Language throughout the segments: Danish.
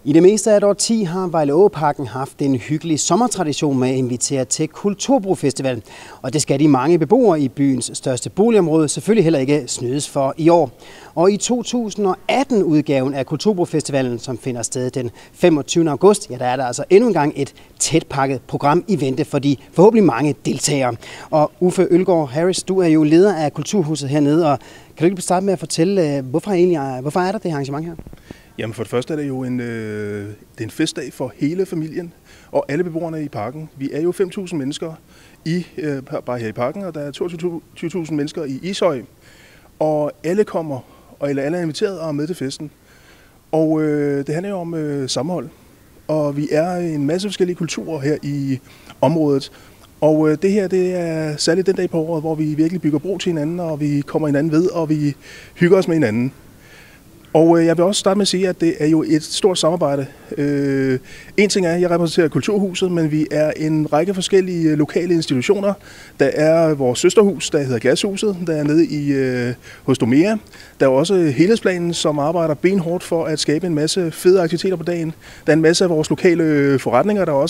I det meste af et årti har Vejleåparken haft en hyggelig sommertradition med at invitere til Kulturbro-festival. Og det skal de mange beboere i byens største boligområde selvfølgelig heller ikke snydes for i år. Og i 2018-udgaven af Kulturbro-festivalen, som finder sted den 25. august, ja, der er der altså endnu en gang et tætpakket program i vente for de forhåbentlig mange deltagere. Og Uffe Ølgaard Harris, du er jo leder af Kulturhuset hernede, og kan du ikke starte med at fortælle, hvorfor er der det arrangement her? Jamen for det første er det jo det er en festdag for hele familien og alle beboerne i parken. Vi er jo 5.000 mennesker bare her i parken, og der er 22.000 mennesker i Ishøj. Og alle kommer, eller alle er inviteret og er med til festen. Og det handler jo om sammenhold. Og vi er en masse forskellige kulturer her i området. Og det her, det er særligt den dag på året, hvor vi virkelig bygger bro til hinanden, og vi kommer hinanden ved, og vi hygger os med hinanden. Og jeg vil også starte med at sige, at det er jo et stort samarbejde. En ting er, at jeg repræsenterer Kulturhuset, men vi er en række forskellige lokale institutioner. Der er vores søsterhus, der hedder Glashuset, der er nede hos Domea. Der er også Helhedsplanen, som arbejder benhårdt for at skabe en masse fede aktiviteter på dagen. Der er en masse af vores lokale forretninger, der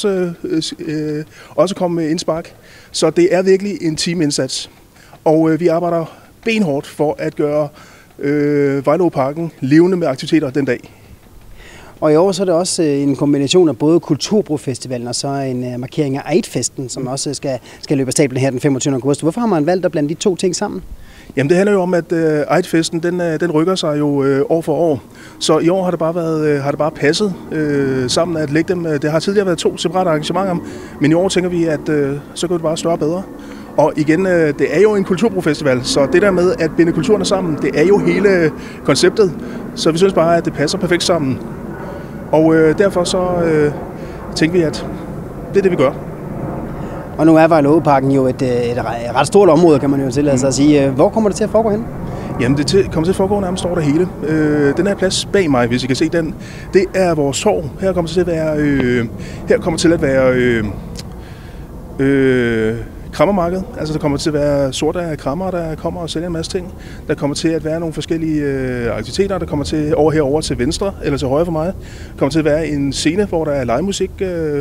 også kommer med indspark. Så det er virkelig en teamindsats. Og vi arbejder benhårdt for at gøre Vejleåparken levende med aktiviteter den dag. Og i år så er det også en kombination af både Kulturbro-festivalen og så en markering af Eidfesten, som også skal løbe af stablen her den 25. august. Hvorfor har man valgt at blande de to ting sammen? Jamen det handler jo om, at Eidfesten den rykker sig jo år for år. Så i år har det bare passet sammen at lægge dem. Det har tidligere været 2 separate arrangementer, men i år tænker vi, at så går det bare større og bedre. Og igen, det er jo en kulturbro-festival, så det der med at binde kulturerne sammen, det er jo hele konceptet. Så vi synes bare, at det passer perfekt sammen. Og derfor så tænker vi, at det er det, vi gør. Og nu er Vejleåparken jo et ret stort område, kan man jo tillade sig at sige. Hvor kommer det til at foregå hen? Jamen, det kommer til at foregå nærmest over det hele. Den her plads bag mig, hvis I kan se den, det er vores torv. Her kommer til at være krammermarked. Altså der kommer til at være sorte af krammer, der kommer og sælger en masse ting. Der kommer til at være nogle forskellige aktiviteter. Der kommer til herover til venstre, eller til højre for mig. Der kommer til at være en scene, hvor der er livemusik.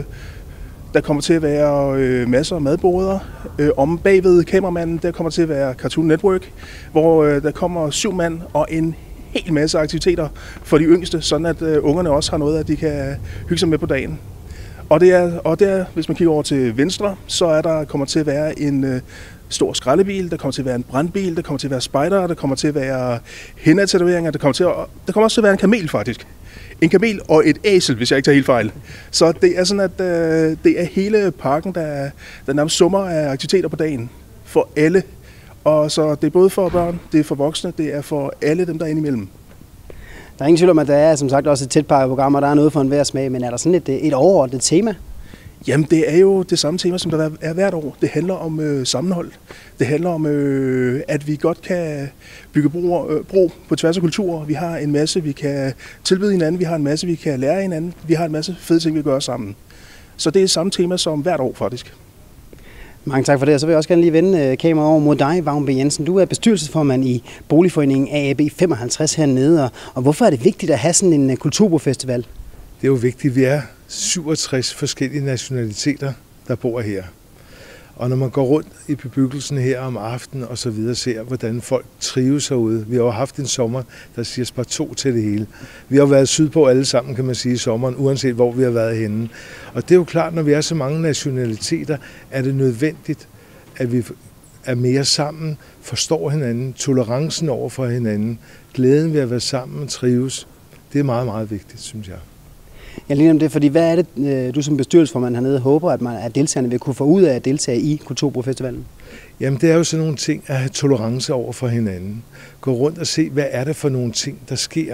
Der kommer til at være masser af madboder. Om bagved kameramanden, der kommer til at være Cartoon Network, hvor der kommer 7 mand og en hel masse aktiviteter for de yngste, sådan at ungerne også har noget, at de kan hygge sig med på dagen. Og det er, hvis man kigger over til venstre, så kommer til at være en stor skraldebil, der kommer til at være en brandbil, der kommer til at være spejdere, der kommer til at være henad-tatoveringer, der kommer også til at være en kamel faktisk. En kamel og et æsel, hvis jeg ikke tager helt fejl. Så det er sådan, at det er hele parken, der nærmest summer af aktiviteter på dagen for alle. Og så det er både for børn, det er for voksne, det er for alle dem, der er inde imellem. Der er ingen tvivl om, at der er som sagt også et tætpakket program, og der er noget for enhver smag, men er der sådan et overordnet tema? Jamen, det er jo det samme tema, som der er hvert år. Det handler om sammenhold. Det handler om, at vi godt kan bygge bro på tværs af kulturer. Vi har en masse, vi kan tilbyde hinanden. Vi har en masse, vi kan lære hinanden. Vi har en masse fede ting, vi gør sammen. Så det er samme tema som hvert år, faktisk. Mange tak for det, og så vil jeg også gerne lige vende kameraet over mod dig, Vagn B. Jensen. Du er bestyrelsesformand i Boligforeningen AAB 55 hernede, og hvorfor er det vigtigt at have sådan en kulturbro-festival? Det er jo vigtigt, vi er 67 forskellige nationaliteter, der bor her. Og når man går rundt i bebyggelsen her om aftenen og så videre, ser, hvordan folk trives herude. Vi har jo haft en sommer, der siger spar 2 til det hele. Vi har været sydpå alle sammen, kan man sige, i sommeren, uanset hvor vi har været henne. Og det er jo klart, når vi er så mange nationaliteter, er det nødvendigt, at vi er mere sammen, forstår hinanden, tolerancen over for hinanden, glæden ved at være sammen og trives. Det er meget, meget vigtigt, synes jeg. Jeg ligner om det, fordi hvad er det, du som bestyrelsesformand hernede håber, at deltagerne vil kunne få ud af at deltage i Kulturbro-festivalen? Jamen det er jo sådan nogle ting at have tolerance over for hinanden. Gå rundt og se, hvad er det for nogle ting, der sker.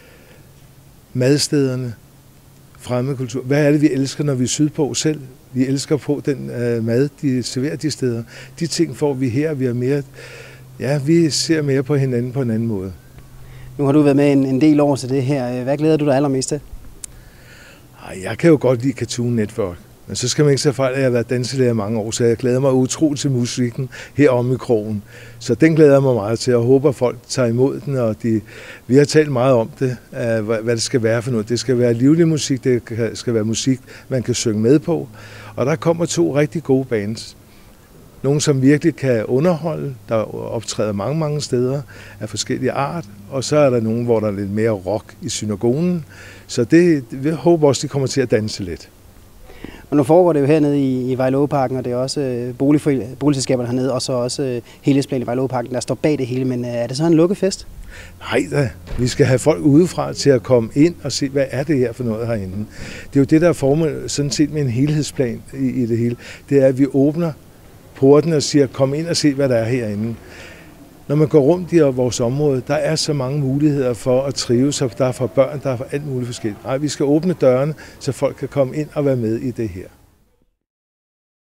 Madstederne, fremmedkultur. Hvad er det, vi elsker, når vi er sydpå selv? Vi elsker på den mad, de serverer de steder. De ting får vi her, vi ser mere på hinanden på en anden måde. Nu har du været med en del år til det her. Hvad glæder du dig allermest til? Jeg kan jo godt lide Cartoon Network. Men så skal man ikke se fejl, at jeg har været danselærer i mange år, så jeg glæder mig utroligt til musikken heromme i krogen. Så den glæder jeg mig meget til, og håber, at folk tager imod den. Og vi har talt meget om det, hvad det skal være for noget. Det skal være livlig musik, det skal være musik, man kan synge med på. Og der kommer 2 rigtig gode bands. Nogle, som virkelig kan underholde, der optræder mange steder af forskellige art. Og så er der nogle, hvor der er lidt mere rock i synagogen. Så vi håber også, de kommer til at danse lidt. Og nu foregår det jo hernede i Vejleåparken, og det er også boligselskaberne hernede, og så også helhedsplan i Vejleåparken, der står bag det hele. Men er det så en lukket fest? Nej da, vi skal have folk udefra til at komme ind og se, hvad er det her for noget herinde. Det er jo det, der er formålet sådan set med en helhedsplan i det hele. Det er, at vi åbner porten og siger, kom ind og se, hvad der er herinde. Når man går rundt i vores område, der er så mange muligheder for at trives, og der er for børn, der er for alt muligt forskelligt. Nej, vi skal åbne dørene, så folk kan komme ind og være med i det her.